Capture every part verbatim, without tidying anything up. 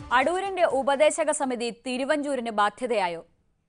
അടൂരിന്റെ ഉപദേശക സമിതി തിരുവഞ്ചൂരിന് ബാധ്യതയായോ?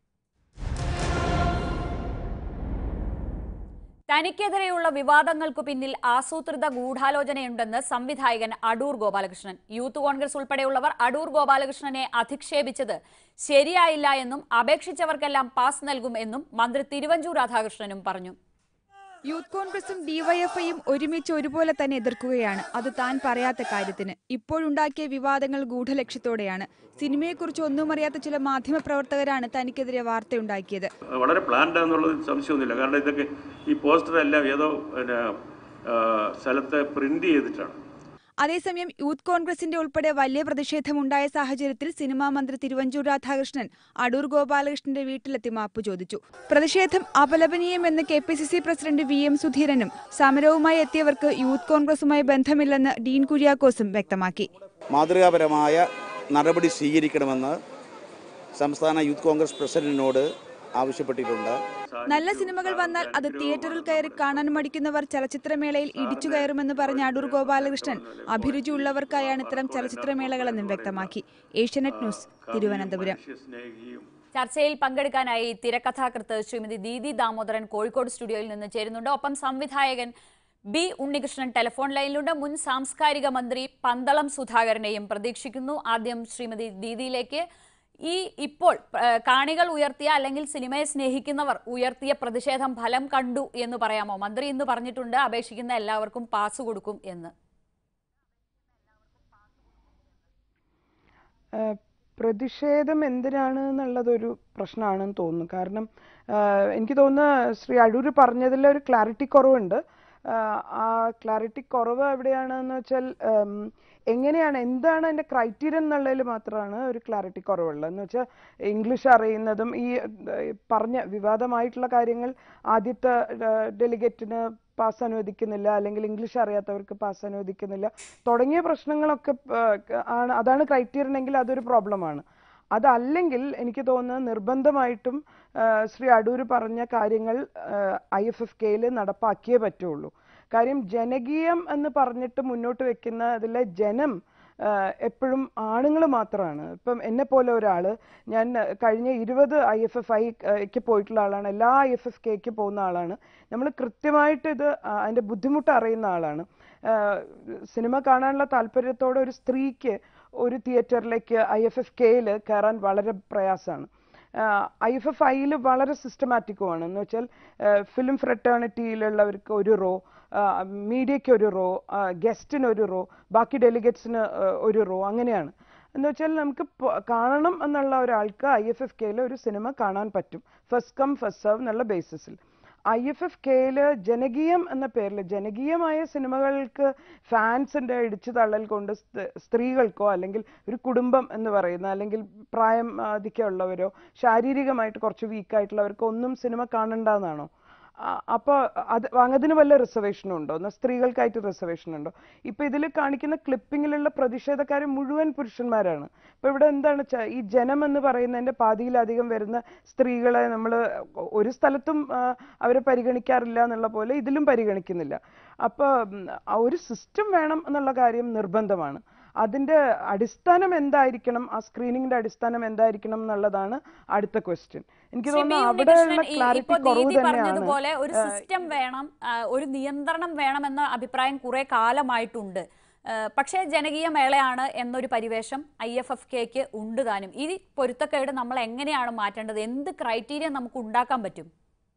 തനിക്കെതിരെയുള്ള വിവാദങ്ങൾക്കു പിന്നിൽ ആസൂത്രിത ഗൂഢാലോചനയുണ്ടെന്ന് സംവിധായകൻ അടൂർ ഗോപാലകൃഷ്ണൻ. യൂത്ത് കോൺഗ്രസ് ഉൾപ്പെടെയുള്ളവർ അടൂർ ഗോപാലകൃഷ്ണനെ അധിക്ഷേപിച്ചത് ശരിയായില്ല എന്നും അപേക്ഷിച്ചവർക്കെല്ലാം പാസ് നൽകും എന്നും മന്ത്രി തിരുവഞ്ചൂർ രാധാകൃഷ്ണനും പറഞ്ഞു. യൂത്ത് കോൺഗ്രസും ഡിവൈഎഫ്ഐയും ഒരുമിച്ച് ഒരുപോലെ തന്നെ എതിർക്കുകയാണ്. അത് താൻ പറയാത്ത കാര്യത്തിന്. ഇപ്പോഴുണ്ടാക്കിയ വിവാദങ്ങൾ ഗൂഢലക്ഷ്യത്തോടെയാണ്. സിനിമയെക്കുറിച്ച് ഒന്നും അറിയാത്ത ചില മാധ്യമപ്രവർത്തകരാണ് തനിക്കെതിരെ വാർത്തയുണ്ടാക്കിയത്. വളരെ പ്ലാൻഡ് എന്നുള്ളത് സംശയമൊന്നുമില്ല. കാരണം ഇതൊക്കെ ഈ പോസ്റ്റർ എല്ലാം ഏതോ സ്ഥലത്ത് പ്രിന്റ് ചെയ്തിട്ടാണ്. അതേസമയം യൂത്ത് കോൺഗ്രസിന്റെ ഉൾപ്പെടെ വലിയ പ്രതിഷേധമുണ്ടായ സാഹചര്യത്തിൽ സിനിമാ മന്ത്രി തിരുവഞ്ചൂർ രാധാകൃഷ്ണൻ അടൂർ ഗോപാലകൃഷ്ണന്റെ വീട്ടിലെത്തി മാപ്പ് ചോദിച്ചു. പ്രതിഷേധം അപലപനീയമെന്ന് K P C C president V M സുധീരനും സമരവുമായി എത്തിയവർക്ക് യൂത്ത് കോൺഗ്രസുമായി ബന്ധമില്ലെന്ന് ഡീൻ കുര്യാക്കോസും വ്യക്തമാക്കി. മാതൃകാപരമായ നടപടി സ്വീകരിക്കണമെന്ന് സംസ്ഥാന യൂത്ത് കോൺഗ്രസ് പ്രസിഡന്റിനോട് ആവശ്യപ്പെട്ടിട്ടുണ്ട്. നല്ല സിനിമകൾ വന്നാൽ അത് തിയേറ്ററിൽ കയറി കാണാൻ മടിക്കുന്നവർ ചലച്ചിത്രമേളയിൽ ഇടിച്ചു കയറുമെന്ന് പറഞ്ഞ അടൂർ ഗോപാലകൃഷ്ണൻ അഭിരുചിയുള്ളവർക്കായാണ് ഇത്തരം ചലച്ചിത്രമേളകളെന്നും വ്യക്തമാക്കി. ഏഷ്യാനെറ്റ് ന്യൂസ്, തിരുവനന്തപുരം. ചർച്ചയിൽ പങ്കെടുക്കാനായി തിരക്കഥാകൃത്ത് ശ്രീമതി ദീദി ദാമോദരൻ കോഴിക്കോട് സ്റ്റുഡിയോയിൽ നിന്ന് ചേരുന്നുണ്ട്. ഒപ്പം സംവിധായകൻ ബി ഉണ്ണികൃഷ്ണൻ ടെലിഫോൺ ലൈനിലുണ്ട്. മുൻ സാംസ്കാരിക മന്ത്രി പന്തളം സുധാകരനെയും പ്രതീക്ഷിക്കുന്നു. ആദ്യം ശ്രീമതി ദീദിയിലേക്ക്. ഈ ഇപ്പോൾ കാണികൾ ഉയർത്തിയ അല്ലെങ്കിൽ സിനിമയെ സ്നേഹിക്കുന്നവർ ഉയർത്തിയ പ്രതിഷേധം ഫലം കണ്ടു എന്ന് പറയാമോ? മന്ത്രി ഇന്ന് പറഞ്ഞിട്ടുണ്ട് അപേക്ഷിക്കുന്ന എല്ലാവർക്കും പാസ് കൊടുക്കും എന്ന്. പ്രതിഷേധം എന്തിനാണ് എന്നുള്ളതൊരു പ്രശ്നമാണെന്ന് തോന്നുന്നു. കാരണം എനിക്ക് തോന്നുന്നു ശ്രീ അടൂർ പറഞ്ഞതിൽ ഒരു ക്ലാരിറ്റി കുറവുണ്ട്. ആ ക്ലാരിറ്റി കുറവ് എവിടെയാണെന്ന് വെച്ചാൽ എങ്ങനെയാണ്, എന്താണ് അതിൻ്റെ ക്രൈറ്റീരിയൻ എന്നുള്ളതിൽ മാത്രമാണ് ഒരു ക്ലാരിറ്റി കുറവുള്ളത്. എന്ന് വെച്ചാൽ ഇംഗ്ലീഷ് അറിയുന്നതും ഈ പറഞ്ഞ വിവാദമായിട്ടുള്ള കാര്യങ്ങൾ ആദ്യത്തെ ഡെലിഗേറ്റിന് പാസ് അനുവദിക്കുന്നില്ല, അല്ലെങ്കിൽ ഇംഗ്ലീഷ് അറിയാത്തവർക്ക് പാസ് അനുവദിക്കുന്നില്ല തുടങ്ങിയ പ്രശ്നങ്ങളൊക്കെ ആണ്. അതാണ് ക്രൈറ്റീരിയൻ എങ്കിൽ അതൊരു പ്രോബ്ലമാണ്. അതല്ലെങ്കിൽ എനിക്ക് തോന്നുന്നത് നിർബന്ധമായിട്ടും ശ്രീ അടൂർ പറഞ്ഞ കാര്യങ്ങൾ ഐ എഫ് എഫ് കെയിൽ നടപ്പാക്കിയേ പറ്റുള്ളൂ. കാര്യം ജനകീയം എന്ന് പറഞ്ഞിട്ട് മുന്നോട്ട് വെക്കുന്ന അതിലെ ജനം എപ്പോഴും ആണുങ്ങൾ മാത്രമാണ്. ഇപ്പം എന്നെ പോലെ ഒരാൾ, ഞാൻ കഴിഞ്ഞ ഇരുപത് ഐ എഫ് എഫ് ഐക്ക് പോയിട്ടുള്ള ആളാണ്, എല്ലാ ഐ എഫ് എഫ് കെക്ക് പോകുന്ന ആളാണ്. നമ്മൾ കൃത്യമായിട്ട് ഇത് അതിൻ്റെ ബുദ്ധിമുട്ട് അറിയുന്ന ആളാണ്. സിനിമ കാണാനുള്ള താല്പര്യത്തോടെ ഒരു സ്ത്രീക്ക് ഒരു തിയേറ്ററിലേക്ക് ഐ എഫ് എഫ് കെയിൽ കയറാൻ വളരെ പ്രയാസമാണ്. ഐ എഫ് എഫ് ഐയിൽ വളരെ സിസ്റ്റമാറ്റിക്കുമാണ്. എന്ന് വെച്ചാൽ ഫിലിം ഫ്രെറ്റേണിറ്റിയിലുള്ളവർക്ക് ഒരു റോ, മീഡിയയ്ക്ക് ഒരു റോ, ഗസ്റ്റിന് ഒരു റോ, ബാക്കി ഡെലിഗേറ്റ്സിന് ഒരു റോ, അങ്ങനെയാണ്. എന്ന് വെച്ചാൽ നമുക്ക് കാണണം എന്നുള്ള ഒരാൾക്ക് ഐ എഫ് എഫ് കെയിൽ ഒരു സിനിമ കാണാൻ പറ്റും, ഫസ്റ്റ് കം ഫസ്റ്റ് സെർവ് എന്നുള്ള ബേസിസിൽ. ഐ എഫ് എഫ് കെയിൽ ജനകീയം എന്ന പേരിൽ ജനകീയമായ സിനിമകൾക്ക് ഫാൻസിൻ്റെ ഇടിച്ചു തള്ളൽ കൊണ്ട് സ്ത്രീകൾക്കോ അല്ലെങ്കിൽ ഒരു കുടുംബം എന്ന് പറയുന്ന അല്ലെങ്കിൽ പ്രായം അധികമുള്ളവരോ ശാരീരികമായിട്ട് കുറച്ച് വീക്കായിട്ടുള്ളവർക്കോ ഒന്നും സിനിമ കാണണ്ടെന്നാണോ? അപ്പോൾ അത് അതിന് വല്ല റിസർവേഷനും ഉണ്ടോ? എന്നാൽ സ്ത്രീകൾക്കായിട്ട് റിസർവേഷൻ ഉണ്ടോ? ഇപ്പം ഇതിൽ കാണിക്കുന്ന ക്ലിപ്പിങ്ങിലുള്ള പ്രതിഷേധക്കാർ മുഴുവൻ പുരുഷന്മാരാണ്. ഇപ്പം ഇവിടെ എന്താണ് ഈ ജനം എന്ന് പറയുന്നതിൻ്റെ പാതിയിലധികം വരുന്ന സ്ത്രീകളെ നമ്മൾ ഒരു സ്ഥലത്തും അവരെ പരിഗണിക്കാറില്ല എന്നുള്ള പോലെ ഇതിലും പരിഗണിക്കുന്നില്ല. അപ്പോൾ ഒരു സിസ്റ്റം വേണം എന്നുള്ള കാര്യം നിർബന്ധമാണ്. അതിൻ്റെ അടിസ്ഥാനം എന്തായിരിക്കണം, ആ സ്ക്രീനിങ്ങിന്റെ അടിസ്ഥാനം എന്തായിരിക്കണം എന്നുള്ളതാണ് അടുത്ത ക്വസ്റ്റ്യൻ. എനിക്ക് തോന്നുന്നു അവിടെയുള്ള ക്ലാരിറ്റി കുറവ് തന്നെയാണ്. ഒരു സിസ്റ്റം വേണം, ഒരു നിയന്ത്രണം വേണമെന്ന അഭിപ്രായം കുറെ കാലമായിട്ടുണ്ട്. പക്ഷേ ജനകീയ മേളയാണ് എന്നൊരു പരിവേഷം ഐ എഫ് എഫ് കെക്ക് ഉണ്ട് താനും. ഈ പൊരുത്തക്കേട് നമ്മൾ എങ്ങനെയാണ് മാറ്റേണ്ടത്? എന്ത് ക്രൈറ്റീരിയ നമുക്ക് ഉണ്ടാക്കാൻ പറ്റും?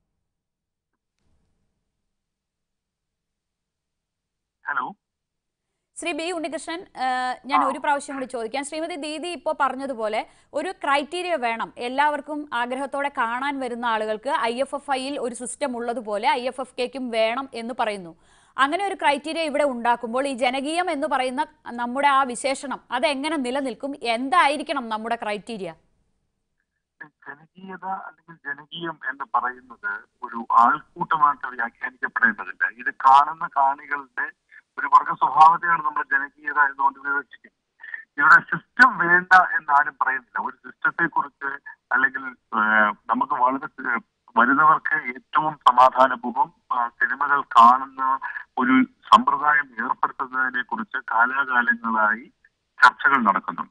ഹലോ ശ്രീ ബി ഉണ്ണികൃഷ്ണൻ, ഞാൻ ഒരു പ്രാവശ്യം കൂടി ചോദിക്കാം. ശ്രീമതി ദീദി ഇപ്പോൾ പറഞ്ഞതുപോലെ ഒരു ക്രൈറ്റീരിയ വേണം, എല്ലാവർക്കും ആഗ്രഹത്തോടെ കാണാൻ വരുന്ന ആളുകൾക്ക് ഐ എഫ് എഫ് ഐയിൽ ഒരു സിസ്റ്റം ഉള്ളതുപോലെ ഐ എഫ് എഫ് കെക്കും വേണം എന്ന് പറയുന്നു. അങ്ങനെ ഒരു ക്രൈറ്റീരിയ ഇവിടെ ഉണ്ടാക്കുമ്പോൾ ഈ ജനകീയം എന്ന് പറയുന്ന നമ്മുടെ ആ വിശേഷണം അതെങ്ങനെ നിലനിൽക്കും? എന്തായിരിക്കണം നമ്മുടെ ക്രൈറ്റീരിയ? ജനകീയത അല്ലെങ്കിൽ ജനകീയം എന്ന് പറയുന്നത് ഒരു ആൾക്കൂട്ടമായിട്ട് വ്യാഖ്യാനിക്കപ്പെടേണ്ടതില്ല. ഇത് കാണുന്ന കാണികളുടെ ഒരു വർഗ സ്വഭാവത്തെയാണ് നമ്മുടെ ജനകീയത എന്നുകൊണ്ട് വിവക്ഷിക്കുന്നത്. ഇവിടെ സിസ്റ്റം വേണ്ട എന്നാരും പറയുന്നില്ല. ഒരു സിസ്റ്റത്തെ കുറിച്ച് അല്ലെങ്കിൽ നമുക്ക് വളരെ വരുന്നവർക്ക് ഏറ്റവും സമാധാനപൂർവ്വം സിനിമകൾ കാണുന്ന ഒരു സമ്പ്രദായം ഏർപ്പെടുത്തുന്നതിനെ കുറിച്ച് കാലാകാലങ്ങളായി ചർച്ചകൾ നടക്കുന്നുണ്ട്.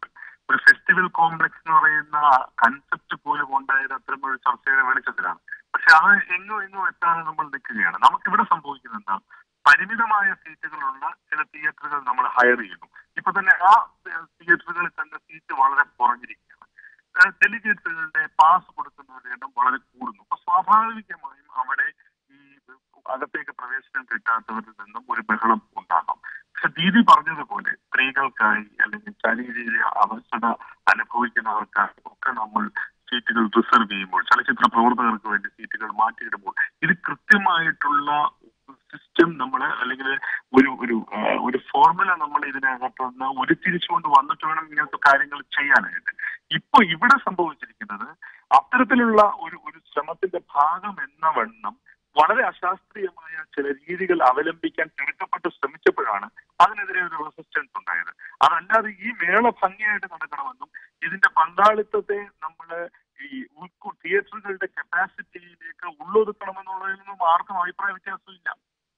ഒരു ഫെസ്റ്റിവൽ കോംപ്ലക്സ് എന്ന് പറയുന്ന കൺസെപ്റ്റ് പോലും ഉണ്ടായത് അത്തരം ഒരു ചർച്ചയുടെ വെളിച്ചത്തിലാണ്. പക്ഷെ അത് എങ്ങോ എങ്ങോ എത്താതെ നമ്മൾ നിൽക്കുകയാണ്. നമുക്കിവിടെ സംഭവിക്കുന്നത് എന്താ, പരിമിതമായ സീറ്റുകളുള്ള ചില തിയേറ്ററുകൾ നമ്മൾ ഹയർ ചെയ്യുന്നു. ഇപ്പൊ തന്നെ ആ തിയേറ്ററുകളിൽ തന്നെ സീറ്റ് വളരെ കുറഞ്ഞിരിക്കുകയാണ്. ഡെലിഗേറ്റ്സുകളുടെ പാസ് കൊടുക്കുന്നവരുടെ എണ്ണം വളരെ കൂടുന്നു. അപ്പൊ സ്വാഭാവികമായും അവിടെ ഈ അകത്തേക്ക് പ്രവേശനം കിട്ടാത്തവരിൽ നിന്നും ഒരു ബഹളം ഉണ്ടാകാം. പക്ഷെ ദീദി പറഞ്ഞതുപോലെ സ്ത്രീകൾക്കായി അല്ലെങ്കിൽ ശാരീരിക അവസ്ഥ അനുഭവിക്കുന്നവർക്കായി ഒക്കെ നമ്മൾ സീറ്റുകൾ റിസർവ് ചെയ്യുമ്പോൾ, ചലച്ചിത്ര പ്രവർത്തകർക്ക് വേണ്ടി സീറ്റുകൾ മാറ്റിയിടുമ്പോൾ, ഇത് കൃത്യമായിട്ടുള്ള സിസ്റ്റം നമ്മൾ അല്ലെങ്കിൽ ഒരു ഒരു ഒരു ഫോർമുല നമ്മൾ ഇതിനകത്തുനിന്ന് ഉരുത്തിരിച്ചുകൊണ്ട് വന്നിട്ട് വേണം ഇങ്ങനത്തെ കാര്യങ്ങൾ ചെയ്യാനായിട്ട്. ഇപ്പൊ ഇവിടെ സംഭവിച്ചിരിക്കുന്നത് അത്തരത്തിലുള്ള ഒരു ഒരു ശ്രമത്തിന്റെ ഭാഗം എന്ന വണ്ണം വളരെ അശാസ്ത്രീയമായ ചില രീതികൾ അവലംബിക്കാൻ തിടുക്കപ്പെട്ട് ശ്രമിച്ചപ്പോഴാണ് അതിനെതിരെ ഒരു റെസിസ്റ്റൻസ് ഉണ്ടായത്. അതല്ലാതെ ഈ മേള ഭംഗിയായിട്ട് നടക്കണമെന്നും ഇതിന്റെ പങ്കാളിത്തത്തെ നമ്മൾ ഈ ഉൾക്കു തിയേറ്ററുകളുടെ കപ്പാസിറ്റിയിലേക്ക് ഉള്ളൊതുക്കണമെന്നുള്ളതിൽ നിന്നും ആർക്കും അഭിപ്രായ വ്യത്യാസമില്ല.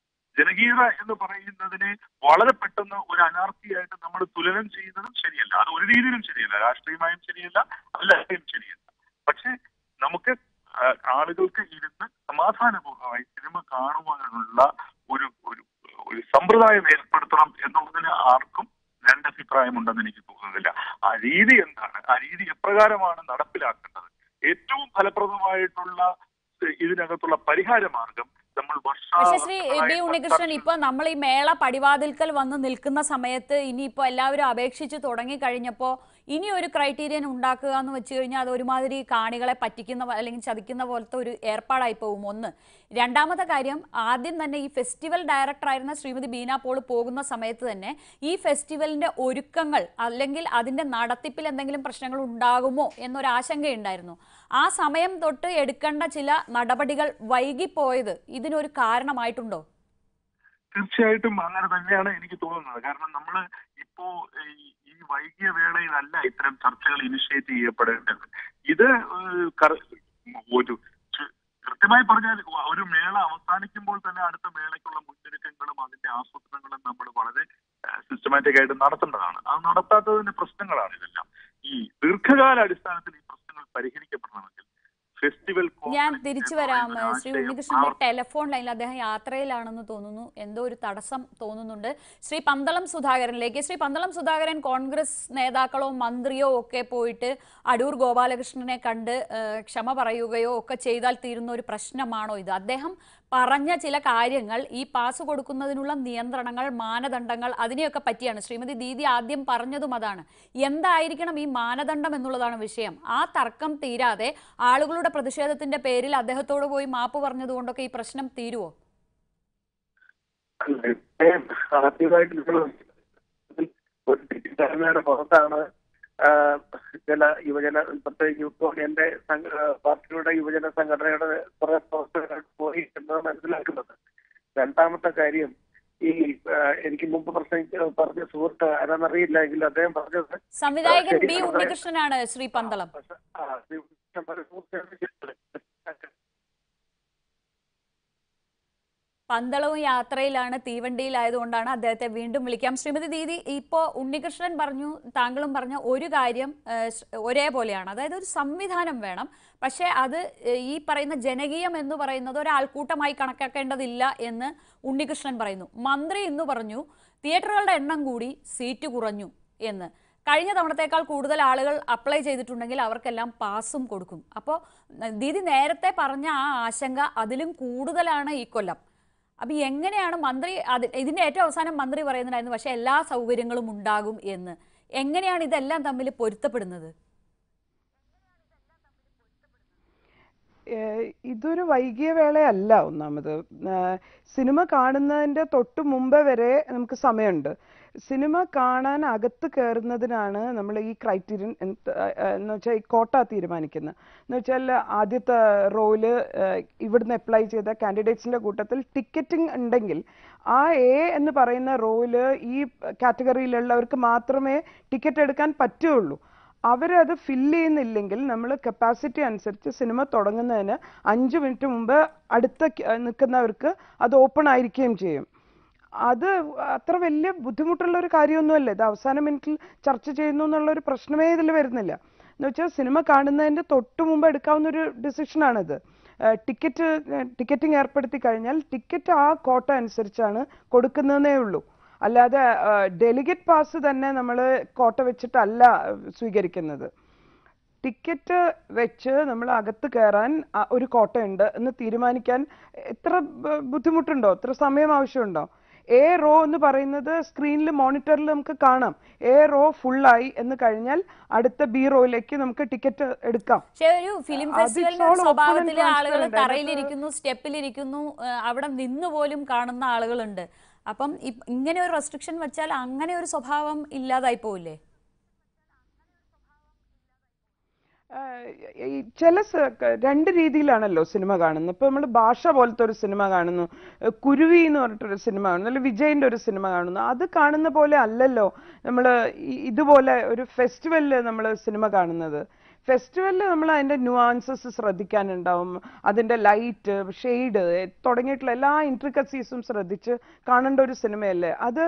ജനകീയത എന്ന് പറയുന്നതിനെ വളരെ പെട്ടെന്ന് ഒരു അനാർത്തിയായിട്ട് നമ്മൾ തുലനം ചെയ്യുന്നതും ശരിയല്ല. അത് ഒരു രീതിയിലും ശരിയല്ല, രാഷ്ട്രീയമായും ശരിയല്ല, അല്ലാതെയും ശരിയല്ല. പക്ഷെ നമുക്ക് ആളുകൾക്ക് ഇരുന്ന് സമാധാനപൂർവ്വമായി സിനിമ കാണുവാനുള്ള ഒരു ഒരു ഒരു സമ്പ്രദായം ഏർപ്പെടുത്തണം എന്നുള്ളതിന് ആർക്കും രണ്ടഭിപ്രായമുണ്ടെന്ന് എനിക്ക് തോന്നുന്നില്ല. ആ രീതി എന്താണ്, ആ രീതി എപ്രകാരമാണ് നടപ്പിലാക്കേണ്ടത്, ഏറ്റവും ഫലപ്രദമായിട്ടുള്ള ഇതിനകത്തുള്ള പരിഹാര മാർഗം നമ്മൾ പക്ഷേ ശ്രീ ബി ഉണ്ണികൃഷ്ണൻ, ഇപ്പൊ നമ്മൾ ഈ മേള പടിവാതിൽക്കൽ വന്ന് നിൽക്കുന്ന സമയത്ത് ഇനിയിപ്പോ എല്ലാവരും അപേക്ഷിച്ച് തുടങ്ങി കഴിഞ്ഞപ്പോ ഇനി ഒരു ക്രൈറ്റീരിയൻ ഉണ്ടാക്കുക എന്ന് വെച്ച് കഴിഞ്ഞാൽ അത് ഒരുമാതിരി കാണികളെ പറ്റിക്കുന്ന അല്ലെങ്കിൽ ചതിക്കുന്ന പോലത്തെ ഒരു ഏർപ്പാടായി പോകും. ഒന്ന്. രണ്ടാമത്തെ കാര്യം, ആദ്യം തന്നെ ഈ ഫെസ്റ്റിവൽ ഡയറക്ടറായിരുന്ന ശ്രീമതി ബീന പോൾ പോകുന്ന സമയത്ത് തന്നെ ഈ ഫെസ്റ്റിവലിന്റെ ഒരുക്കങ്ങൾ അല്ലെങ്കിൽ അതിന്റെ നടത്തിപ്പിൽ എന്തെങ്കിലും പ്രശ്നങ്ങൾ ഉണ്ടാകുമോ എന്നൊരാശങ്കയുണ്ടായിരുന്നു. ആ സമയം തൊട്ട് എടുക്കേണ്ട ചില നടപടികൾ വൈകിപ്പോയത് ഇതിനൊരു കാരണമായിട്ടുണ്ടോ? തീർച്ചയായിട്ടും അങ്ങനെ തന്നെയാണ് എനിക്ക് തോന്നുന്നത്. കാരണം നമ്മൾ ഇപ്പോ ഈ വൈകിയ വേളയിലല്ല ഇത്തരം ചർച്ചകൾ ഇനിഷ്യേറ്റ് ചെയ്യപ്പെടേണ്ടത്. ഇത് ഒരു കൃത്യമായി പറഞ്ഞാൽ ഒരു മേള അവസാനിക്കുമ്പോൾ തന്നെ അടുത്ത മേളയ്ക്കുള്ള മുന്നൊരുക്കങ്ങളും അതിന്റെ ആസൂത്രണങ്ങളും നമ്മൾ വളരെ സിസ്റ്റമാറ്റിക് ആയിട്ട് നടത്തേണ്ടതാണ്. അത് നടത്താത്തതിന്റെ പ്രശ്നങ്ങളാണ് ഇതെല്ലാം. ഈ ദീർഘകാല അടിസ്ഥാനത്തിൽ ഈ പ്രശ്നങ്ങൾ പരിഹരിക്കപ്പെടണമെങ്കിൽ ഫെസ്റ്റിവൽ ഞാൻ തിരിച്ചു വരാം. ശ്രീ ഉണ്ണികൃഷ്ണന്റെ ടെലിഫോൺ ലൈനിൽ അദ്ദേഹം യാത്രയിലാണെന്ന് തോന്നുന്നു, എന്തോ ഒരു തടസ്സം തോന്നുന്നുണ്ട്. ശ്രീ പന്തളം സുധാകരനിലേക്ക്. ശ്രീ പന്തളം സുധാകരൻ, കോൺഗ്രസ് നേതാക്കളോ മന്ത്രിയോ ഒക്കെ പോയിട്ട് അടൂർ ഗോപാലകൃഷ്ണനെ കണ്ട് ക്ഷമ പറയുകയോ ഒക്കെ ചെയ്താൽ തീരുന്ന ഒരു പ്രശ്നമാണോ ഇത്? അദ്ദേഹം പറഞ്ഞ ചില കാര്യങ്ങൾ, ഈ പാസ് കൊടുക്കുന്നതിനുള്ള നിയന്ത്രണങ്ങൾ, മാനദണ്ഡങ്ങൾ, അതിനെയൊക്കെ പറ്റിയാണ്. ശ്രീമതി ദീദി ആദ്യം പറഞ്ഞതും അതാണ്. എന്തായിരിക്കണം ഈ മാനദണ്ഡം എന്നുള്ളതാണ് വിഷയം. ആ തർക്കം തീരാതെ ആളുകളുടെ പ്രതിഷേധത്തിന്റെ പേരിൽ അദ്ദേഹത്തോട് പോയി മാപ്പ് പറഞ്ഞതുകൊണ്ടൊക്കെ ഈ പ്രശ്നം തീരുവോ? പുറത്താണ് ചില യുവജന പ്രത്യേകിച്ച് ഇപ്പോൾ എന്റെ പാർട്ടിയുടെ യുവജന സംഘടനയുടെ കുറെ പ്രവർത്തകർ പോയി എന്ന് മനസ്സിലാക്കുന്നത്. രണ്ടാമത്തെ കാര്യം, ഈ എനിക്ക് മുമ്പ് പ്രസംഗിച്ച പറഞ്ഞ സുഹൃത്ത് ആരാന്നറിയില്ല എങ്കിൽ അദ്ദേഹം പറഞ്ഞത് സംവിധായകൻ ബി ഉണ്ണികൃഷ്ണനാണ്. ശ്രീ പന്തളം പന്തളവും യാത്രയിലാണ്, തീവണ്ടിയിലായതുകൊണ്ടാണ് അദ്ദേഹത്തെ വീണ്ടും വിളിക്കാം. ശ്രീമതി ദീദി, ഇപ്പോൾ ഉണ്ണികൃഷ്ണൻ പറഞ്ഞു, താങ്കളും പറഞ്ഞ ഒരു കാര്യം ഒരേപോലെയാണ്. അതായത് ഒരു സംവിധാനം വേണം, പക്ഷേ അത് ഈ പറയുന്ന ജനകീയം എന്ന് പറയുന്നത് ഒരാൾക്കൂട്ടമായി കണക്കാക്കേണ്ടതില്ല എന്ന് ഉണ്ണികൃഷ്ണൻ പറയുന്നു. മന്ത്രി ഇന്ന് പറഞ്ഞു തിയേറ്ററുകളുടെ എണ്ണം കൂടി, സീറ്റ് കുറഞ്ഞു എന്ന്. കഴിഞ്ഞ തവണത്തേക്കാൾ കൂടുതൽ ആളുകൾ അപ്ലൈ ചെയ്തിട്ടുണ്ടെങ്കിൽ അവർക്കെല്ലാം പാസും കൊടുക്കും. അപ്പോൾ ദീദി നേരത്തെ പറഞ്ഞ ആ ആശങ്ക അതിലും കൂടുതലാണ് ഈ കൊല്ലം. അപ്പം എങ്ങനെയാണ് മന്ത്രി അത് ഇതിൻ്റെ ഏറ്റവും അവസാനം മന്ത്രി പറയുന്നുണ്ടായിരുന്നു പക്ഷേ എല്ലാ സൗകര്യങ്ങളും ഉണ്ടാകും എന്ന്. എങ്ങനെയാണ് ഇതെല്ലാം തമ്മിൽ പൊരുത്തപ്പെടുന്നത്? ഇതൊരു വൈകിയ വേളയല്ല. ഒന്നാമത് സിനിമ കാണുന്നതിൻ്റെ തൊട്ട് മുമ്പ് വരെ നമുക്ക് സമയമുണ്ട്. സിനിമ കാണാൻ അകത്ത് കയറുന്നതിനാണ് നമ്മൾ ഈ ക്രൈറ്റീരിയൻ എന്ന് വെച്ചാൽ ഈ കോട്ട തീരുമാനിക്കുന്നത്. എന്ന് വെച്ചാൽ ആദ്യത്തെ റോയില് ഇവിടുന്ന് അപ്ലൈ ചെയ്ത കാൻഡിഡേറ്റ്സിൻ്റെ കൂട്ടത്തിൽ ടിക്കറ്റിംഗ് ഉണ്ടെങ്കിൽ ആ എ എന്ന് പറയുന്ന റോയില് ഈ കാറ്റഗറിയിലുള്ളവർക്ക് മാത്രമേ ടിക്കറ്റ് എടുക്കാൻ പറ്റുള്ളൂ. അവരത് ഫില്ല് ചെയ്യുന്നില്ലെങ്കിൽ നമ്മൾ കപ്പാസിറ്റി അനുസരിച്ച് സിനിമ തുടങ്ങുന്നതിന് അഞ്ച് മിനിറ്റ് മുമ്പ് അടുത്ത നിൽക്കുന്നവർക്ക് അത് ഓപ്പൺ ആയിരിക്കുകയും ചെയ്യും. അത് അത്ര വലിയ ബുദ്ധിമുട്ടുള്ള ഒരു കാര്യമൊന്നുമല്ല. ഇത് അവസാന മിനിറ്റിൽ ചർച്ച ചെയ്യുന്നു എന്നുള്ള ഒരു പ്രശ്നമേ ഇതിൽ വരുന്നില്ല. എന്ന് വെച്ചാൽ സിനിമ കാണുന്നതിൻ്റെ തൊട്ട് മുമ്പ് എടുക്കാവുന്ന ഒരു ഡിസിഷനാണിത്. ടിക്കറ്റ് ടിക്കറ്റിംഗ് ഏർപ്പെടുത്തി കഴിഞ്ഞാൽ ടിക്കറ്റ് ആ കോട്ട അനുസരിച്ചാണ് കൊടുക്കുന്നതേ ഉള്ളൂ. അല്ലാതെ ഡെലിഗേറ്റ് പാസ് തന്നെ നമ്മൾ കോട്ട വെച്ചിട്ടല്ല സ്വീകരിക്കുന്നത്. ടിക്കറ്റ് വെച്ച് നമ്മൾ അകത്ത് കയറാൻ ഒരു കോട്ടയുണ്ട് എന്ന് തീരുമാനിക്കാൻ എത്ര ബുദ്ധിമുട്ടുണ്ടോ, എത്ര സമയം ആവശ്യമുണ്ടോ? എ റോ എന്ന് പറയുന്നത് സ്ക്രീനിൽ മോണിറ്ററിൽ നമുക്ക് കാണാം. എ റോ ഫുള്ളായി എന്ന് കഴിഞ്ഞാൽ അടുത്ത ബി റോയിലേക്ക് നമുക്ക് ടിക്കറ്റ് എടുക്കാം. പക്ഷേ ഒരു ഫിലിം ഫെസ്റ്റിവലിന്റെ സ്വഭാവത്തില് ആളുകൾ തറയിലിരിക്കുന്നു, സ്റ്റെപ്പിലിരിക്കുന്നു, അവിടെ നിന്ന് പോലും കാണുന്ന ആളുകളുണ്ട്. അപ്പം ഇങ്ങനെ ഒരു റെസ്ട്രിക്ഷൻ വെച്ചാൽ അങ്ങനെ ഒരു സ്വഭാവം ഇല്ലാതായി പോവില്ലേ? ചില രണ്ട് രീതിയിലാണല്ലോ സിനിമ കാണുന്നത്. ഇപ്പൊ നമ്മൾ ഭാഷ പോലത്തെ ഒരു സിനിമ കാണുന്നു, കുരുവി എന്ന് പറഞ്ഞിട്ടൊരു സിനിമ കാണുന്നു, അല്ലെങ്കിൽ വിജയിന്റെ ഒരു സിനിമ കാണുന്നു. അത് കാണുന്ന പോലെ അല്ലല്ലോ നമ്മൾ ഇതുപോലെ ഒരു ഫെസ്റ്റിവലിൽ നമ്മൾ സിനിമ കാണുന്നത്. ഫെസ്റ്റിവലിൽ നമ്മൾ അതിൻ്റെ ന്യൂആൻസസ് ശ്രദ്ധിക്കാനുണ്ടാവും. അതിൻ്റെ ലൈറ്റ്, ഷെയ്ഡ് തുടങ്ങിയിട്ടുള്ള എല്ലാ ഇൻട്രിക്കസീസും ശ്രദ്ധിച്ച് കാണേണ്ട ഒരു സിനിമയല്ലേ അത്.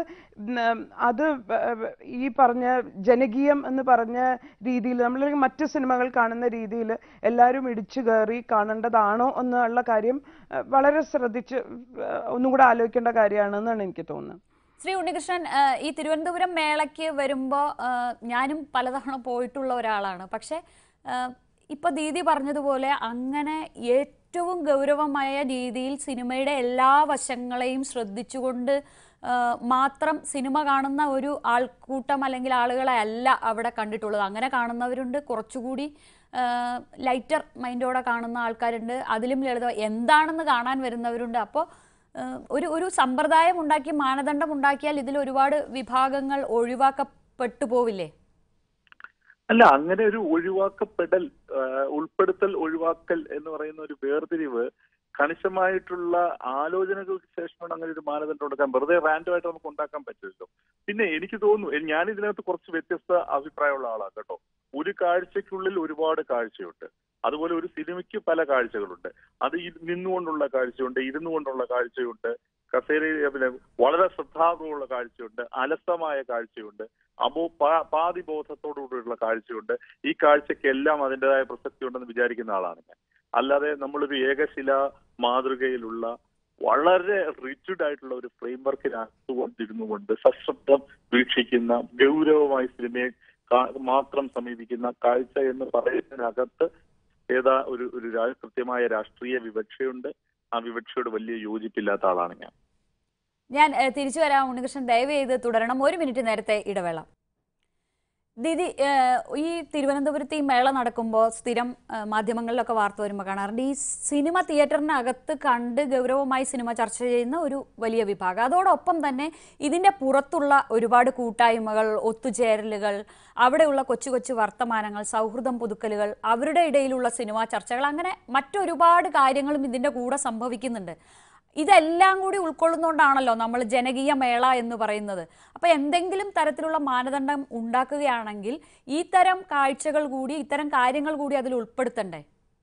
അത് ഈ പറഞ്ഞ ജനകീയം എന്ന് പറഞ്ഞ രീതിയിൽ നമ്മൾ മറ്റ് സിനിമകൾ കാണുന്ന രീതിയിൽ എല്ലാവരും ഇടിച്ചു കയറി കാണേണ്ടതാണോ എന്നുള്ള കാര്യം വളരെ ശ്രദ്ധിച്ച് ഒന്നും കൂടെ ആലോചിക്കേണ്ട കാര്യമാണെന്നാണ് എനിക്ക് തോന്നുന്നത്. ശ്രീ ഉണ്ണികൃഷ്ണൻ, ഈ തിരുവനന്തപുരം മേളയ്ക്ക് വരുമ്പോൾ ഞാനും പലതവണ പോയിട്ടുള്ള ഒരാളാണ്. പക്ഷേ ഇപ്പോൾ ദീദി പറഞ്ഞതുപോലെ അങ്ങനെ ഏറ്റവും ഗൗരവമായ രീതിയിൽ സിനിമയുടെ എല്ലാ വശങ്ങളെയും ശ്രദ്ധിച്ചുകൊണ്ട് മാത്രം സിനിമ കാണുന്ന ഒരു ആൾക്കൂട്ടം അല്ലെങ്കിൽ ആളുകളെ അല്ല അവിടെ കണ്ടിട്ടുള്ളത്. അങ്ങനെ കാണുന്നവരുണ്ട്, കുറച്ചുകൂടി ലൈറ്റർ മൈൻഡോടെ കാണുന്ന ആൾക്കാരുണ്ട്, അതിലും ലളിത എന്താണെന്ന് കാണാൻ വരുന്നവരുണ്ട്. അപ്പോൾ ഒരു ഒരു സമ്പ്രദായം ഉണ്ടാക്കി മാനദണ്ഡം ഉണ്ടാക്കിയാൽ ഇതിൽ ഒരുപാട് വിഭാഗങ്ങൾ ഒഴിവാക്കപ്പെട്ടു പോവില്ലേ? അല്ല, അങ്ങനെ ഒരു ഒഴിവാക്കപ്പെടൽ, ഉൾപ്പെടുത്തൽ ഒഴിവാക്കൽ എന്ന് പറയുന്ന ഒരു വേർതിരിവ് കണിശമായിട്ടുള്ള ആലോചനകൾക്ക് ശേഷമാണ് അങ്ങനെ ഒരു മാനദണ്ഡം ഉണ്ടാക്കാൻ. വെറുതെ റാൻഡമായിട്ട് നമുക്ക് ഉണ്ടാക്കാൻ പറ്റില്ലല്ലോ. പിന്നെ എനിക്ക് തോന്നുന്നു, ഞാൻ ഇതിനകത്ത് കുറച്ച് വ്യത്യസ്ത അഭിപ്രായമുള്ള ആളാണ് കേട്ടോ. ഒരു കാഴ്ചയ്ക്കുള്ളിൽ ഒരുപാട് കാഴ്ചയുണ്ട്. അതുപോലെ ഒരു സിനിമയ്ക്ക് പല കാഴ്ചകളുണ്ട്. അത് നിന്നുകൊണ്ടുള്ള കാഴ്ചയുണ്ട്, ഇരുന്നു കൊണ്ടുള്ള കാഴ്ചയുണ്ട്, കസേരയിൽ പിന്നെ വളരെ ശ്രദ്ധാപൂർവമുള്ള കാഴ്ചയുണ്ട്, അലസമായ കാഴ്ചയുണ്ട്, അബോ പാതിബോധത്തോടുകൂടിയുള്ള കാഴ്ചയുണ്ട്. ഈ കാഴ്ചയ്ക്കെല്ലാം അതിൻ്റെതായ പ്രസക്തി ഉണ്ടെന്ന് വിചാരിക്കുന്ന ആളാണ് ഞാൻ. അല്ലാതെ നമ്മളൊരു ഏകശില മാതൃകയിലുള്ള വളരെ റിജിഡ് ആയിട്ടുള്ള ഒരു ഫ്രെയിം വർക്കിനകത്തുകൊണ്ടിരുന്നു കൊണ്ട് സശ്രദ്ധം വീക്ഷിക്കുന്ന, ഗൗരവമായി സിനിമയെ മാത്രം സമീപിക്കുന്ന കാഴ്ച എന്ന് പറയുന്നതിനകത്ത് ഏതാ ഒരു ഒരു കൃത്യമായ രാഷ്ട്രീയ വിവക്ഷയുണ്ട്. ആ വിവക്ഷയോട് വലിയ യോജിപ്പില്ലാത്ത ആളാണ് ഞാൻ. ഞാൻ തിരിച്ചു വരാം ഉണ്ണികൃഷ്ണൻ, ദയവ് ചെയ്ത് തുടരണം. ഒരു മിനിറ്റ് നേരത്തെ ഇടവേള. ദീദി, ഈ തിരുവനന്തപുരത്ത് ഈ മേള നടക്കുമ്പോൾ സ്ഥിരം മാധ്യമങ്ങളിലൊക്കെ വാർത്ത വരുമ്പോൾ കാണാറുണ്ട് ഈ സിനിമ തിയേറ്ററിനകത്ത് കണ്ട് ഗൗരവമായി സിനിമ ചർച്ച ചെയ്യുന്ന ഒരു വലിയ വിഭാഗം. അതോടൊപ്പം തന്നെ ഇതിൻ്റെ പുറത്തുള്ള ഒരുപാട് കൂട്ടായ്മകൾ, ഒത്തുചേരലുകൾ, അവിടെയുള്ള കൊച്ചു കൊച്ചു വർത്തമാനങ്ങൾ, സൗഹൃദം പുതുക്കലുകൾ, അവരുടെ ഇടയിലുള്ള സിനിമാ ചർച്ചകൾ, അങ്ങനെ മറ്റൊരുപാട് കാര്യങ്ങളും ഇതിൻ്റെ കൂടെ സംഭവിക്കുന്നുണ്ട്. ഇതെല്ലാം കൂടി ഉൾക്കൊള്ളുന്നതുകൊണ്ടാണല്ലോ നമ്മൾ ജനകീയ മേള എന്ന് പറയുന്നത്. അപ്പോൾ എന്തെങ്കിലും തരത്തിലുള്ള മാനദണ്ഡം ഉണ്ടാക്കുകയാണെങ്കിൽ ഈ തരം കാഴ്ചകൾ കൂടി, ഇത്തരം കാര്യങ്ങൾ കൂടി അതിൽ ഉൾപ്പെടുത്തണ്ടേ?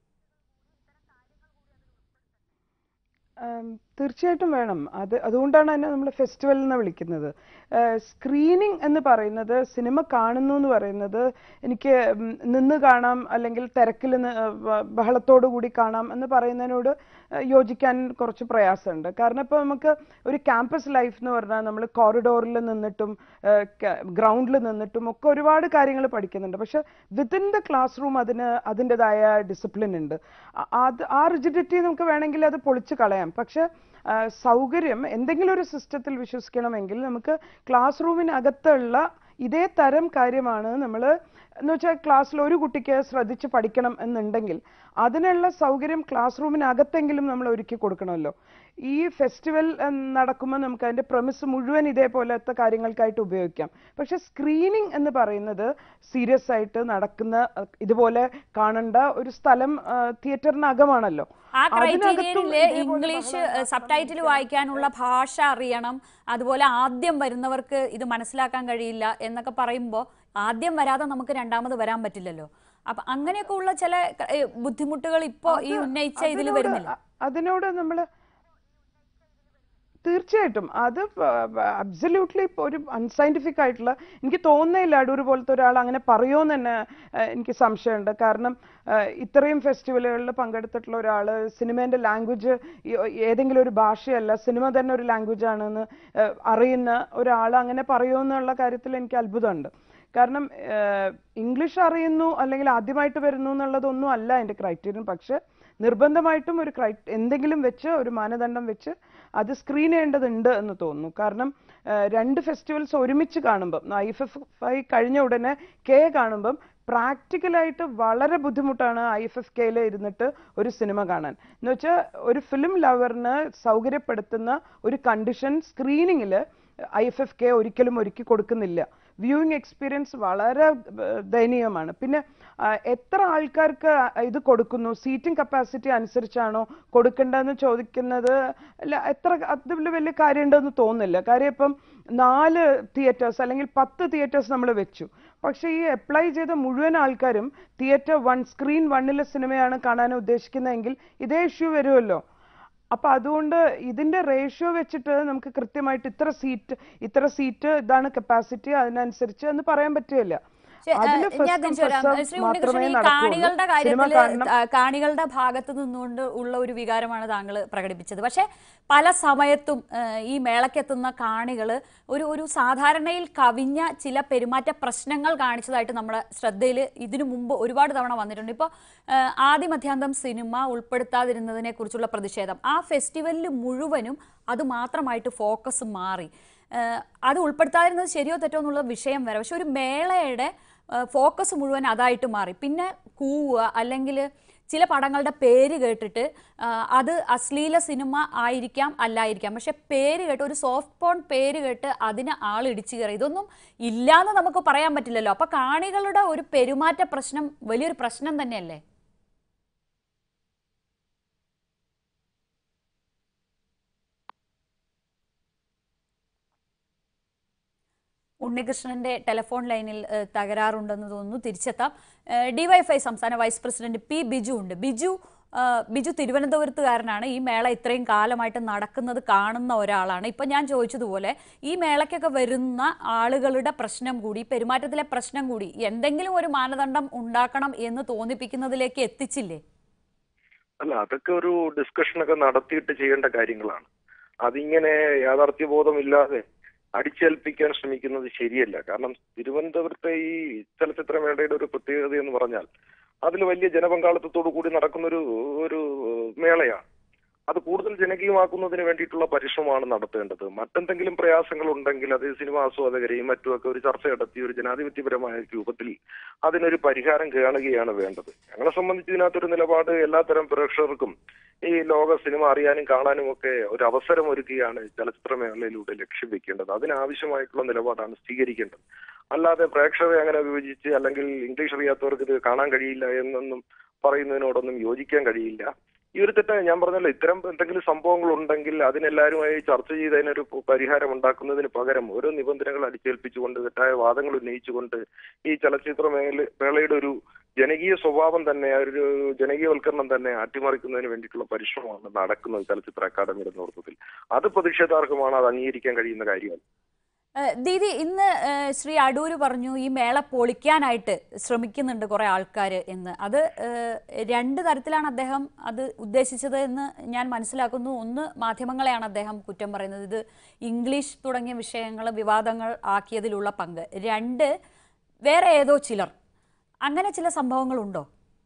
തീർച്ചയായിട്ടും വേണം. അത് അതുകൊണ്ടാണ് തന്നെ നമ്മൾ ഫെസ്റ്റിവൽ എന്ന് വിളിക്കുന്നത്. സ്ക്രീനിങ് എന്ന് പറയുന്നത്, സിനിമ കാണുന്നു എന്ന് പറയുന്നത് എനിക്ക് നിന്ന് കാണാം അല്ലെങ്കിൽ തിരക്കിൽ ബഹളത്തോടു കൂടി കാണാം എന്ന് പറയുന്നതിനോട് യോജിക്കാൻ കുറച്ച് പ്രയാസമുണ്ട്. കാരണം ഇപ്പോൾ നമുക്ക് ഒരു ക്യാമ്പസ് ലൈഫ് എന്ന് പറഞ്ഞാൽ നമ്മൾ കോറിഡോറിൽ നിന്നിട്ടും ഗ്രൗണ്ടിൽ നിന്നിട്ടും ഒക്കെ ഒരുപാട് കാര്യങ്ങൾ പഠിക്കുന്നുണ്ട്. പക്ഷെ വിത്തിൻ ദ ക്ലാസ് റൂം അതിന് അതിൻ്റെതായ ഡിസിപ്ലിൻ ഉണ്ട്. അത് ആ റിജിഡിറ്റി നമുക്ക് വേണമെങ്കിൽ അത് പൊളിച്ച് കളയാം. പക്ഷെ സൗകര്യം, എന്തെങ്കിലും ഒരു സിസ്റ്റത്തിൽ വിശ്വസിക്കണമെങ്കിൽ നമുക്ക് ക്ലാസ് റൂമിനകത്തുള്ള ഇതേ തരം കാര്യമാണ് നമ്മൾ എന്ന് വെച്ചാൽ ക്ലാസ്സിൽ ഒരു കുട്ടിക്ക് ശ്രദ്ധിച്ച് പഠിക്കണം എന്നുണ്ടെങ്കിൽ അതിനുള്ള സൗകര്യം ക്ലാസ് റൂമിനകത്തെങ്കിലും നമ്മൾ ഒരുക്കി കൊടുക്കണമല്ലോ. ഈ ഫെസ്റ്റിവൽ നടക്കുമ്പോൾ നമുക്ക് അതിൻ്റെ പ്രമിസ് മുഴുവൻ ഇതേപോലത്തെ കാര്യങ്ങൾക്കായിട്ട് ഉപയോഗിക്കാം. പക്ഷെ സ്ക്രീനിങ് എന്ന് പറയുന്നത് സീരിയസ് ആയിട്ട് നടക്കുന്ന, ഇതുപോലെ കാണേണ്ട ഒരു സ്ഥലം തിയേറ്ററിനകമാണല്ലോ. ആ ക്രൈറ്റീരിയനില് ഇംഗ്ലീഷ് സബ് ടൈറ്റിൽ വായിക്കാനുള്ള ഭാഷ അറിയണം, അതുപോലെ ആദ്യം വരുന്നവർക്ക് ഇത് മനസ്സിലാക്കാൻ കഴിയില്ല എന്നൊക്കെ പറയുമ്പോൾ ആദ്യം വരാതെ നമുക്ക് രണ്ടാമത് വരാൻ പറ്റില്ലല്ലോ. അപ്പൊ അങ്ങനെയൊക്കെ ഉള്ള ചില ബുദ്ധിമുട്ടുകൾ ഇപ്പോ ഈ ഉന്നയിച്ച ഇതിൽ വരുന്നില്ല. അതിനോട് നമ്മൾ തീർച്ചയായിട്ടും അത് അബ്സല്യൂട്ട്ലി ഒരു അൺസയന്റിഫിക് ആയിട്ടുള്ള, എനിക്ക് തോന്നുന്നില്ല അടൂർ പോലത്തെ ഒരാൾ അങ്ങനെ പറയുമെന്ന് തന്നെ എനിക്ക് സംശയമുണ്ട്. കാരണം ഇത്രയും ഫെസ്റ്റിവലുകളിൽ പങ്കെടുത്തിട്ടുള്ള ഒരാൾ സിനിമേൻ്റെ ലാംഗ്വേജ് ഏതെങ്കിലും ഒരു ഭാഷയല്ല, സിനിമ തന്നെ ഒരു ലാംഗ്വേജ് ആണെന്ന് അറിയുന്ന ഒരാൾ അങ്ങനെ പറയുമെന്നുള്ള കാര്യത്തിൽ എനിക്ക് അത്ഭുതമുണ്ട്. കാരണം ഇംഗ്ലീഷ് അറിയുന്നു അല്ലെങ്കിൽ ആദ്യമായിട്ട് വരുന്നു എന്നുള്ളതൊന്നും അല്ല എൻ്റെ ക്രൈറ്റീരിയൻ. പക്ഷെ നിർബന്ധമായിട്ടും ഒരു ക്രൈ എന്തെങ്കിലും വെച്ച് ഒരു മാനദണ്ഡം വെച്ച് അത് സ്ക്രീൻ ചെയ്യേണ്ടതുണ്ട് എന്ന് തോന്നുന്നു. കാരണം രണ്ട് ഫെസ്റ്റിവൽസ് ഒരുമിച്ച് കാണുമ്പം ഐ എഫ് എഫ് ഐ കഴിഞ്ഞ ഉടനെ കെ കാണുമ്പം പ്രാക്ടിക്കലായിട്ട് വളരെ ബുദ്ധിമുട്ടാണ് ഐ എഫ് എഫ് കെയിൽ ഇരുന്നിട്ട് ഒരു സിനിമ കാണാൻ. എന്ന് വെച്ചാൽ ഒരു ഫിലിം ലവറിന് സൗകര്യപ്പെടുത്തുന്ന ഒരു കണ്ടീഷൻ സ്ക്രീനിങ്ങിൽ ഐ എഫ് എഫ് കെ ഒരിക്കലും ഒരുക്കി കൊടുക്കുന്നില്ല. വ്യൂയിങ് എക്സ്പീരിയൻസ് വളരെ ദയനീയമാണ്. പിന്നെ എത്ര ആൾക്കാർക്ക് ഇത് കൊടുക്കുന്നു, സീറ്റിംഗ് കപ്പാസിറ്റി അനുസരിച്ചാണോ കൊടുക്കേണ്ടതെന്ന് ചോദിക്കുന്നത് അല്ല, എത്ര അതിൽ വലിയ കാര്യമുണ്ടെന്ന് തോന്നുന്നില്ല. കാര്യം ഇപ്പം നാല് തിയേറ്റേഴ്സ് അല്ലെങ്കിൽ പത്ത് തിയേറ്റേഴ്സ് നമ്മൾ വെച്ചു, പക്ഷേ ഈ അപ്ലൈ ചെയ്ത മുഴുവൻ ആൾക്കാരും തിയേറ്റർ വൺ സ്ക്രീൻ വണ്ണിലെ സിനിമയാണ് കാണാൻ ഉദ്ദേശിക്കുന്നതെങ്കിൽ ഇതേ ഇഷ്യൂ വരുമല്ലോ. അപ്പൊ അതുകൊണ്ട് ഇതിന്റെ റേഷ്യോ വെച്ചിട്ട് നമുക്ക് കൃത്യമായിട്ട് ഇത്ര സീറ്റ് ഇത്ര സീറ്റ് ഇതാണ് കപ്പാസിറ്റി അതിനനുസരിച്ച് എന്ന് പറയാൻ പറ്റില്ല. കാണികളുടെ കാര്യത്തിൽ കാണികളുടെ ഭാഗത്ത് നിന്നുകൊണ്ട് ഉള്ള ഒരു വികാരമാണ് താങ്കൾ പ്രകടിപ്പിച്ചത്. പക്ഷെ പല സമയത്തും ഈ മേളക്കെത്തുന്ന കാണികൾ ഒരു ഒരു സാധാരണയിൽ കവിഞ്ഞ ചില പെരുമാറ്റ പ്രശ്നങ്ങൾ കാണിച്ചതായിട്ട് നമ്മുടെ ശ്രദ്ധയിൽ ഇതിനു മുമ്പ് ഒരുപാട് തവണ വന്നിട്ടുണ്ട്. ഇപ്പോൾ ആദിമധ്യാന്തം സിനിമ ഉൾപ്പെടുത്താതിരുന്നതിനെ കുറിച്ചുള്ള പ്രതിഷേധം, ആ ഫെസ്റ്റിവലിൽ മുഴുവനും അത് മാത്രമായിട്ട് ഫോക്കസ് മാറി. അത് ഉൾപ്പെടുത്താതിരുന്നത് ശരിയോ തെറ്റോ എന്നുള്ള വിഷയം വരെ, പക്ഷെ ഒരു മേളയുടെ ഫോക്കസ് മുഴുവൻ അതായിട്ട് മാറി. പിന്നെ കൂവുക അല്ലെങ്കിൽ ചില പടങ്ങളുടെ പേര് കേട്ടിട്ട് അത് അശ്ലീല സിനിമ ആയിരിക്കാം അല്ലായിരിക്കാം, പക്ഷെ പേര് കേട്ട് ഒരു സോഫ്റ്റ് പോൺ പേര് കേട്ട് അതിന് ആൾ ഇടിച്ചു കയറി, ഇതൊന്നും ഇല്ലാന്ന് നമുക്ക് പറയാൻ പറ്റില്ലല്ലോ. അപ്പൊ കാണികളുടെ ഒരു പെരുമാറ്റ പ്രശ്നം വലിയൊരു പ്രശ്നം തന്നെയല്ലേ? ഉണ്ണികൃഷ്ണന്റെ ടെലിഫോൺ ലൈനിൽ തകരാറുണ്ടെന്ന് തോന്നുന്നു. തിരിച്ചെത്താം. ഡിവൈഎഫ്ഐ സംസ്ഥാന വൈസ് പ്രസിഡന്റ് പി ബിജു ഉണ്ട്. ബിജു ബിജു തിരുവനന്തപുരത്തുകാരനാണ്. ഈ മേള ഇത്രയും കാലമായിട്ട് നടക്കുന്നത് കാണുന്ന ഒരാളാണ്. ഇപ്പം ഞാൻ ചോദിച്ചതുപോലെ ഈ മേളയ്ക്കൊക്കെ വരുന്ന ആളുകളുടെ പ്രശ്നം കൂടി, പെരുമാറ്റത്തിലെ പ്രശ്നം കൂടി എന്തെങ്കിലും ഒരു മാനദണ്ഡം ഉണ്ടാക്കണം എന്ന് തോന്നിപ്പിക്കുന്നതിലേക്ക് എത്തിച്ചില്ലേ? അല്ല, അതൊക്കെ ഒരു ഡിസ്കഷനൊക്കെ നടത്തിയിട്ട് ചെയ്യേണ്ട കാര്യങ്ങളാണ്. അതിങ്ങനെ യാഥാർത്ഥ്യബോധമില്ലാതെ അടിച്ചേൽപ്പിക്കാൻ ശ്രമിക്കുന്നത് ശരിയല്ല. കാരണം തിരുവനന്തപുരത്തെ ഈ ചലച്ചിത്രമേളയുടെ ഒരു പ്രത്യേകത എന്ന് പറഞ്ഞാൽ അതിൽ വലിയ ജനപങ്കാളിത്തത്തോടു കൂടി നടക്കുന്നൊരു ഒരു മേളയാണ്. അത് കൂടുതൽ ജനകീയമാക്കുന്നതിന് വേണ്ടിയിട്ടുള്ള പരിശ്രമമാണ് നടത്തേണ്ടത്. മറ്റെന്തെങ്കിലും പ്രയാസങ്ങൾ ഉണ്ടെങ്കിൽ അത് സിനിമാ ആസ്വാദകരെയും മറ്റുമൊക്കെ ഒരു ചർച്ച നടത്തി ഒരു ജനാധിപത്യപരമായ രൂപത്തിൽ അതിനൊരു പരിഹാരം കാണുകയാണ് വേണ്ടത്. ഞങ്ങളെ സംബന്ധിച്ച് ഇതിനകത്തൊരു നിലപാട് എല്ലാത്തരം പ്രേക്ഷകർക്കും ഈ ലോക സിനിമ അറിയാനും കാണാനും ഒക്കെ ഒരു അവസരം ഒരുക്കുകയാണ് ചലച്ചിത്രമേളയിലൂടെ ലക്ഷ്യം വെക്കേണ്ടത്. അതിനാവശ്യമായിട്ടുള്ള നിലപാടാണ് സ്വീകരിക്കേണ്ടത്. അല്ലാതെ പ്രേക്ഷകരെ അങ്ങനെ വിഭജിച്ച് അല്ലെങ്കിൽ ഇംഗ്ലീഷ് അറിയാത്തവർക്ക് ഇത് കാണാൻ കഴിയില്ല എന്നൊന്നും പറയുന്നതിനോടൊന്നും യോജിക്കാൻ കഴിയില്ല. ഈ ഒരു തെറ്റ് ഞാൻ പറഞ്ഞല്ലോ, ഇത്തരം എന്തെങ്കിലും സംഭവങ്ങൾ ഉണ്ടെങ്കിൽ അതിനെല്ലാവരുമായി ചർച്ച ചെയ്ത് അതിനൊരു പരിഹാരം ഉണ്ടാക്കുന്നതിന് പകരം ഓരോ നിബന്ധനകൾ അടിച്ചേൽപ്പിച്ചുകൊണ്ട് തെറ്റായ വാദങ്ങൾ ഉന്നയിച്ചുകൊണ്ട് ഈ ചലച്ചിത്ര മേഖല മേളയുടെ ഒരു ജനകീയ സ്വഭാവം തന്നെ, ഒരു ജനകീയവൽക്കരണം തന്നെ അട്ടിമറിക്കുന്നതിന് വേണ്ടിയിട്ടുള്ള പരിശ്രമമാണ് നടക്കുന്നത് ചലച്ചിത്ര അക്കാദമിയുടെ നേതൃത്വത്തിൽ. അത് പ്രതിഷേധാർഹമാണ്, അത് അംഗീകരിക്കാൻ കഴിയുന്ന കാര്യമാണ്. ദീദി, ഇന്ന് ശ്രീ അടൂര് പറഞ്ഞു ഈ മേള പൊളിക്കാനായിട്ട് ശ്രമിക്കുന്നുണ്ട് കുറെ ആൾക്കാർ എന്ന്. അത് രണ്ട് തരത്തിലാണ് അദ്ദേഹം അത് ഉദ്ദേശിച്ചത് എന്ന് ഞാൻ മനസ്സിലാക്കുന്നു. ഒന്ന്, മാധ്യമങ്ങളെയാണ് അദ്ദേഹം കുറ്റം പറയുന്നത്, ഇത് ഇംഗ്ലീഷ് തുടങ്ങിയ വിഷയങ്ങൾ വിവാദങ്ങൾ ആക്കിയതിലുള്ള പങ്ക്. രണ്ട്, വേറെ ഏതോ ചിലർ, അങ്ങനെ ചില സംഭവങ്ങളുണ്ടോ?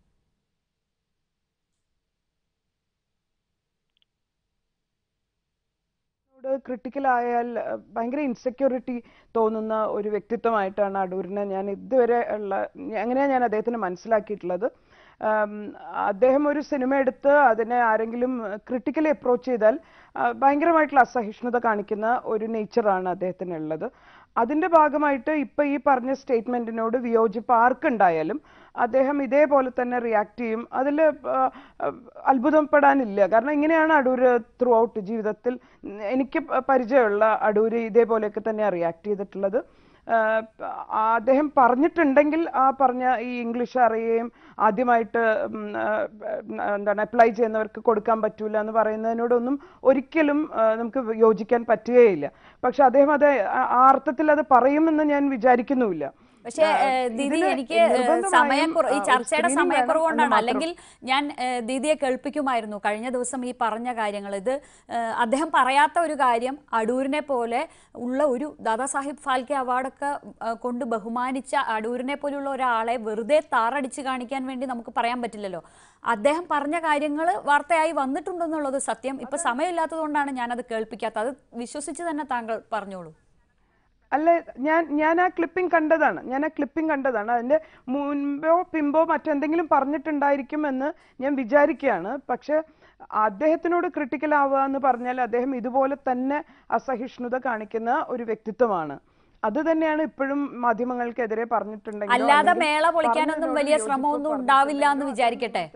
ക്രിട്ടിക്കൽ ആയാൽ ഭയങ്കര ഇൻസെക്യൂരിറ്റി തോന്നുന്ന ഒരു വ്യക്തിത്വമായിട്ടാണ് അടൂരിനെ ഞാൻ ഇതുവരെ ഉള്ള അങ്ങനെയാണ് ഞാൻ അദ്ദേഹത്തിന് മനസ്സിലാക്കിയിട്ടുള്ളത്. അദ്ദേഹം ഒരു സിനിമ എടുത്ത് അതിനെ ആരെങ്കിലും ക്രിട്ടിക്കലി അപ്രോച്ച് ചെയ്താൽ ഭയങ്കരമായിട്ടുള്ള അസഹിഷ്ണുത കാണിക്കുന്ന ഒരു നേച്ചറാണ് അദ്ദേഹത്തിനുള്ളത്. അതിൻ്റെ ഭാഗമായിട്ട് ഇപ്പം ഈ പറഞ്ഞ സ്റ്റേറ്റ്മെൻറ്റിനോട് വിയോജിപ്പ് ആർക്കുണ്ടായാലും അദ്ദേഹം ഇതേപോലെ തന്നെ റിയാക്ട് ചെയ്യും. അതിൽ അത്ഭുതപ്പെടാനില്ല. കാരണം ഇങ്ങനെയാണ് അടൂര് ത്രൂ ഔട്ട് ജീവിതത്തിൽ എനിക്ക് പരിചയമുള്ള അടൂര് ഇതേപോലെയൊക്കെ തന്നെയാണ് റിയാക്ട് ചെയ്തിട്ടുള്ളത്. അദ്ദേഹം പറഞ്ഞിട്ടുണ്ടെങ്കിൽ ആ പറഞ്ഞ ഈ ഇംഗ്ലീഷ് അറിയുകയും ആദ്യമായിട്ട് എന്താണ് അപ്ലൈ ചെയ്യുന്നവർക്ക് കൊടുക്കാൻ പറ്റൂല എന്ന് പറയുന്നതിനോടൊന്നും ഒരിക്കലും നമുക്ക് യോജിക്കാൻ പറ്റുകയില്ല. പക്ഷെ അദ്ദേഹം അത് ആ അർത്ഥത്തിൽ അത് പറയുമെന്ന് ഞാൻ വിചാരിക്കുന്നുമില്ല. പക്ഷേ ദീദി, എനിക്ക് സമയക്കുറവ്, ഈ ചർച്ചയുടെ സമയക്കുറവ് കൊണ്ടാണ്, അല്ലെങ്കിൽ ഞാൻ ദീദിയെ കേൾപ്പിക്കുമായിരുന്നു കഴിഞ്ഞ ദിവസം ഈ പറഞ്ഞ കാര്യങ്ങൾ. ഇത് അദ്ദേഹം പറയാത്ത ഒരു കാര്യം, അടൂരിനെ പോലെ ഉള്ള ഒരു ദാദാസാഹിബ് ഫാൽക്കെ അവാർഡൊക്കെ കൊണ്ട് ബഹുമാനിച്ച അടൂരിനെ പോലുള്ള ഒരാളെ വെറുതെ താറടിച്ച് കാണിക്കാൻ വേണ്ടി നമുക്ക് പറയാൻ പറ്റില്ലല്ലോ. അദ്ദേഹം പറഞ്ഞ കാര്യങ്ങൾ വാർത്തയായി വന്നിട്ടുണ്ടെന്നുള്ളത് സത്യം. ഇപ്പൊ സമയമില്ലാത്തത് കൊണ്ടാണ് ഞാനത് കേൾപ്പിക്കാത്തത്. അത് വിശ്വസിച്ച് തന്നെ താങ്കൾ പറഞ്ഞോളൂ. അല്ല, ഞാൻ ഞാൻ ആ ക്ലിപ്പിംഗ് കണ്ടതാണ് ഞാൻ ആ ക്ലിപ്പിംഗ് കണ്ടതാണ് അതിന്റെ മുൻപോ പിമ്പോ മറ്റെന്തെങ്കിലും പറഞ്ഞിട്ടുണ്ടായിരിക്കും എന്ന് ഞാൻ വിചാരിക്കുകയാണ്. പക്ഷെ അദ്ദേഹത്തിനോട് ക്രിട്ടിക്കൽ ആവുക എന്ന് പറഞ്ഞാൽ അദ്ദേഹം ഇതുപോലെ തന്നെ അസഹിഷ്ണുത കാണിക്കുന്ന ഒരു വ്യക്തിത്വമാണ്. അത് തന്നെയാണ് ഇപ്പോഴും മാധ്യമങ്ങൾക്കെതിരെ പറഞ്ഞിട്ടുണ്ടെങ്കിൽ, അല്ലാതെ മേള പൊളിക്കാനൊന്നും വലിയ ശ്രമമൊന്നും ഉണ്ടാവില്ല എന്ന് വിചാരിക്കട്ടെ.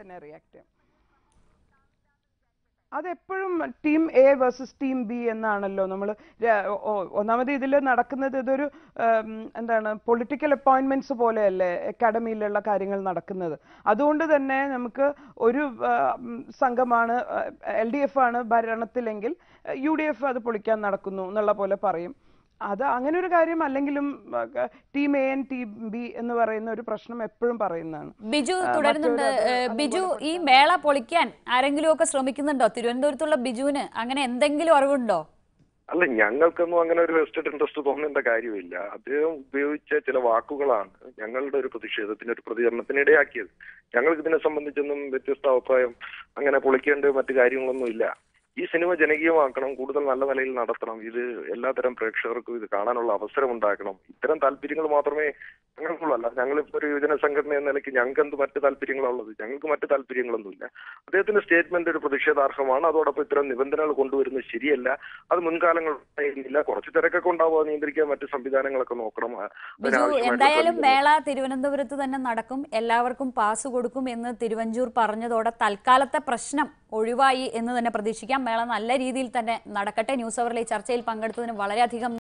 അതെപ്പോഴും team A versus team B എന്നാണല്ലോ നമ്മൾ. ഒന്നാമത് ഇതിൽ നടക്കുന്നത് ഇതൊരു എന്താണ് പൊളിറ്റിക്കൽ അപ്പോയിന്റ്മെന്റ്സ് പോലെയല്ലേ അക്കാഡമിയിലുള്ള കാര്യങ്ങൾ നടക്കുന്നത്. അതുകൊണ്ട് തന്നെ നമുക്ക് ഒരു സംഘമാണ് എൽ ഡി എഫ് ആണ് ഭരണത്തിലെങ്കിൽ യു ഡി എഫ് അത് പൊളിക്കാൻ നടക്കുന്നു എന്നുള്ള പോലെ പറയും. അത് അങ്ങനെ ഒരു കാര്യം അല്ലെങ്കിലും team A and team B എന്ന് പറയുന്ന ഒരു പ്രശ്നം എപ്പോഴും പറയുന്നതാണ്. ബിജു തുടരുന്നുണ്ട്. ബിജു, ഈ മേള പൊളിക്കാൻ ആരെങ്കിലും ഒക്കെ ശ്രമിക്കുന്നുണ്ടോ? തിരുവനന്തപുരത്തുള്ള ബിജുവിന് അങ്ങനെ എന്തെങ്കിലും അറിവുണ്ടോ? അല്ല, ഞങ്ങൾക്കൊന്നും അങ്ങനെ ഒരു വെസ്റ്റഡ് ഇൻട്രസ്റ്റ് തോന്നേണ്ട കാര്യമില്ല. അദ്ദേഹം ഉപയോഗിച്ച ചില വാക്കുകളാണ് ഞങ്ങളുടെ ഒരു പ്രതിഷേധത്തിന്, ഒരു പ്രതികരണത്തിന് ഇടയാക്കിയത്. ഞങ്ങൾക്ക് ഇതിനെ സംബന്ധിച്ചൊന്നും വ്യത്യസ്ത അഭിപ്രായം, അങ്ങനെ പൊളിക്കേണ്ട മറ്റു കാര്യങ്ങളൊന്നും ഇല്ല. ഈ സിനിമ ജനകീയമാക്കണം, കൂടുതൽ നല്ല നിലയിൽ നടത്തണം, ഇത് എല്ലാത്തരം പ്രേക്ഷകർക്കും ഇത് കാണാനുള്ള അവസരം ഉണ്ടാക്കണം, ഇത്തരം താല്പര്യങ്ങൾ മാത്രമേ ഞങ്ങൾക്കുള്ളൂ. അല്ല, ഞങ്ങളിപ്പോ ഒരു യുവജന സംഘടന എന്ന നിലയ്ക്ക് ഞങ്ങൾക്ക് എന്ത് മറ്റു താല്പര്യങ്ങളുള്ളത്? ഞങ്ങൾക്ക് മറ്റു താല്പര്യങ്ങളൊന്നുമില്ല. അദ്ദേഹത്തിന്റെ സ്റ്റേറ്റ്മെന്റ് ഒരു പ്രതിഷേധാർഹമാണ്. അതോടൊപ്പം ഇത്തരം നിബന്ധനകൾ കൊണ്ടുവരുന്നത് ശരിയല്ല. അത് മുൻകാലങ്ങളില്ല. കുറച്ച് തിരക്കൊക്കെ ഉണ്ടാവുക, നിയന്ത്രിക്കാൻ മറ്റു സംവിധാനങ്ങളൊക്കെ നോക്കണം. എന്തായാലും മേള തിരുവനന്തപുരത്ത് തന്നെ നടക്കും, എല്ലാവർക്കും പാസ് കൊടുക്കും എന്ന് തിരുവഞ്ചൂർ പറഞ്ഞതോടെ തൽക്കാലത്തെ പ്രശ്നം ഒഴിവായി എന്ന് തന്നെ പ്രതീക്ഷിക്കാം. മേള നല്ല രീതിയിൽ തന്നെ നടക്കട്ടെ. ന്യൂസ് അവറിലെ ചർച്ചയിൽ പങ്കെടുത്തതിന് വളരെയധികം